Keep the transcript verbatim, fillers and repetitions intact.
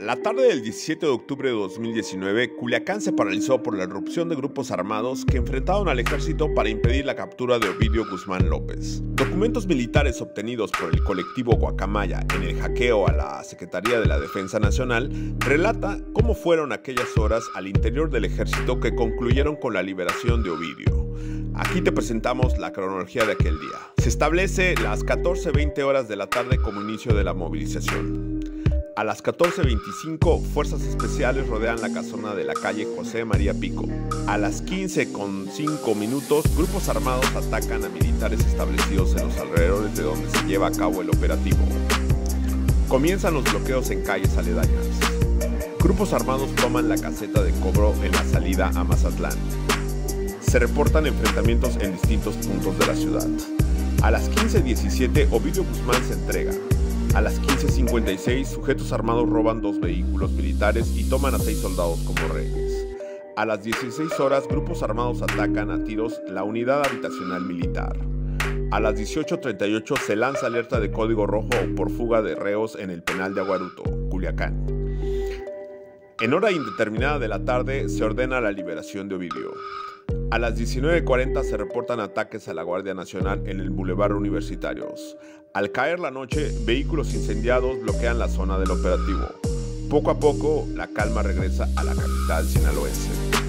La tarde del diecisiete de octubre de dos mil diecinueve, Culiacán se paralizó por la irrupción de grupos armados que enfrentaron al ejército para impedir la captura de Ovidio Guzmán López. Documentos militares obtenidos por el colectivo Guacamaya en el hackeo a la Secretaría de la Defensa Nacional relata cómo fueron aquellas horas al interior del ejército que concluyeron con la liberación de Ovidio. Aquí te presentamos la cronología de aquel día. Se establece las catorce veinte horas de la tarde como inicio de la movilización. A las catorce veinticinco, fuerzas especiales rodean la casona de la calle José María Pico. A las quince con cinco minutos, grupos armados atacan a militares establecidos en los alrededores de donde se lleva a cabo el operativo. Comienzan los bloqueos en calles aledañas. Grupos armados toman la caseta de cobro en la salida a Mazatlán. Se reportan enfrentamientos en distintos puntos de la ciudad. A las quince diecisiete, Ovidio Guzmán se entrega. A las quince cincuenta y seis, sujetos armados roban dos vehículos militares y toman a seis soldados como rehenes. A las dieciséis horas, grupos armados atacan a tiros la unidad habitacional militar. A las dieciocho treinta y ocho se lanza alerta de código rojo por fuga de reos en el penal de Aguaruto, Culiacán. En hora indeterminada de la tarde se ordena la liberación de Ovidio. A las diecinueve cuarenta se reportan ataques a la Guardia Nacional en el Boulevard Universitarios. Al caer la noche, vehículos incendiados bloquean la zona del operativo. Poco a poco, la calma regresa a la capital sinaloense.